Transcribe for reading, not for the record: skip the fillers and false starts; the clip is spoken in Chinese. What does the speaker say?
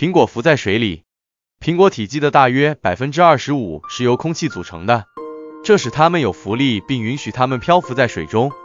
苹果浮在水里。苹果体积的大约25%是由空气组成的，这使它们有浮力并允许它们漂浮在水中。